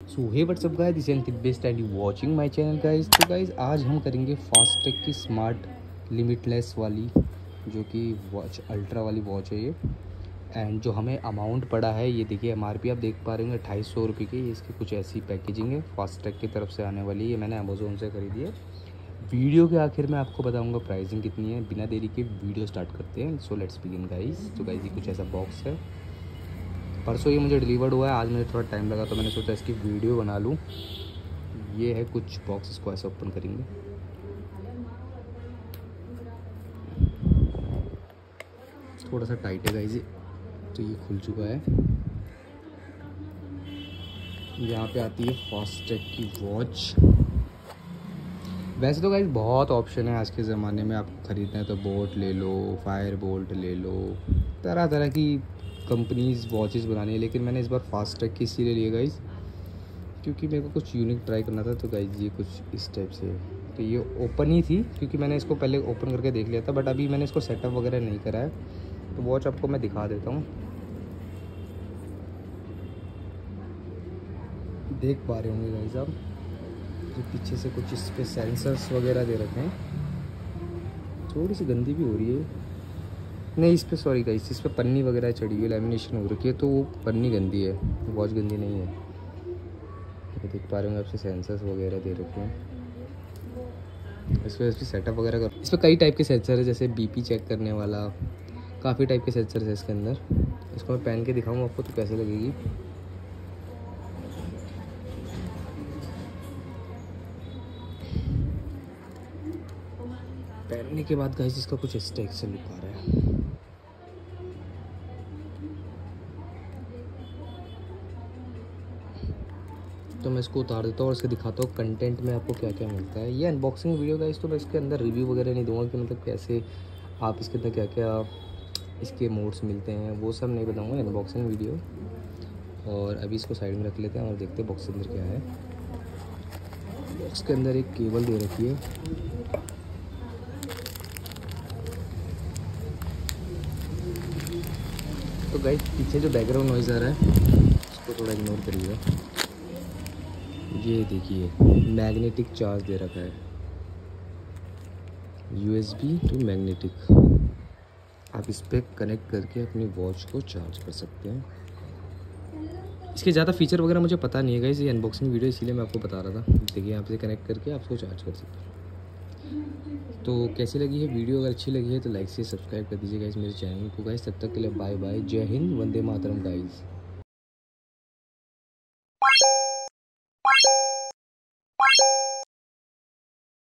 So hey what's up guys, this is best and you watching my channel guys. तो guys आज हम करेंगे फास्ट्रैक की स्मार्ट लिमिटलेस वाली, जो कि वॉच अल्ट्रा वाली वॉच है ये। एंड जो हमें अमाउंट पड़ा है ये देखिए, एमआरपी आप देख पा रहे होंगे 2800 रुपये की। इसकी कुछ ऐसी पैकेजिंग है, फास्ट्रैक की तरफ से आने वाली। ये मैंने अमेज़ोन से खरीदी है। वीडियो के आखिर में आपको बताऊंगा प्राइसिंग कितनी है। बिना देरी के वीडियो स्टार्ट करते हैं। So let's begin guys. तो गाइस ये कुछ ऐसा बॉक्स है। परसों ये मुझे डिलीवर्ड हुआ है, आज मुझे थोड़ा टाइम लगा तो मैंने सोचा इसकी वीडियो बना लूँ। ये है कुछ बॉक्स, इसको ऐसे ओपन करेंगे। थोड़ा सा टाइट है गाइस, तो ये खुल चुका है। यहाँ पे आती है फास्ट्रैक की वॉच। वैसे तो गाइस बहुत ऑप्शन है आज के ज़माने में, आपको ख़रीदना है तो बोट ले लो, फायर बोल्ट ले लो, तरह तरह की कंपनीज वॉचेस बनानी है। लेकिन मैंने इस बार फास्ट्रैक की इसीलिए लिया गाइस क्योंकि मेरे को कुछ यूनिक ट्राई करना था। तो गाइस ये कुछ इस टाइप से है। तो ये ओपन ही थी क्योंकि मैंने इसको पहले ओपन करके देख लिया था, बट अभी मैंने इसको सेटअप वगैरह नहीं करा है। तो वॉच आपको मैं दिखा देता हूँ, देख पा रहे होंगे गाइस आप। जो पीछे से कुछ इस पर सेंसर्स वगैरह दे रखे हैं। थोड़ी सी गंदी भी हो रही है, नहीं इस पर सॉरी गाइस, इस पर पन्नी वगैरह चढ़ी हुई है, लैमिनेशन हो रखी है, तो वो पन्नी गंदी है, वॉच गंदी नहीं है। ये देख पा रहे होंगे आपसे सेंसर्स वगैरह दे रखे हैं। इस पर सेटअप वगैरह कर, इस पर कई टाइप के सेंसर है, जैसे बीपी चेक करने वाला, काफ़ी टाइप के सेंसर है इसके अंदर। इसको मैं पहन के दिखाऊंगा आपको तो कैसे लगेगी। पहनने के बाद गाइस इसका कुछ इस टाइप से लुक आ रहा है। तो मैं इसको उतार देता हूँ और इसके दिखाता हूँ कंटेंट में आपको क्या क्या मिलता है। ये अनबॉक्सिंग वीडियो गाइस, तो मैं इसके अंदर रिव्यू वगैरह नहीं दूंगा कि मतलब कैसे आप इसके अंदर क्या क्या इसके मोड्स मिलते हैं, वो सब नहीं बताऊँगा, अनबॉक्सिंग वीडियो। और अभी इसको साइड में रख लेते हैं और देखते हैं बॉक्स के अंदर क्या है। बॉक्स के अंदर एक केबल दे रखी है। तो गाइस पीछे जो बैकग्राउंड नॉइज़ आ रहा है उसको थोड़ा इग्नोर करिएगा। ये देखिए मैग्नेटिक चार्ज दे रखा है, USB टू मैग्नेटिक। आप इस पर कनेक्ट करके अपनी वॉच को चार्ज कर सकते हैं। इसके ज़्यादा फीचर वगैरह मुझे पता नहीं है गाइस, ये अनबॉक्सिंग वीडियो इसीलिए मैं आपको बता रहा था। देखिए यहाँ से कनेक्ट करके आप इसको चार्ज कर सकते हैं। तो कैसी लगी है वीडियो? अगर अच्छी लगी है तो लाइक से सब्सक्राइब कर दीजिए गाइस मेरे चैनल को गाइस। तब तक के लिए बाय बाय, जय हिंद, वंदे मातरम गाइस।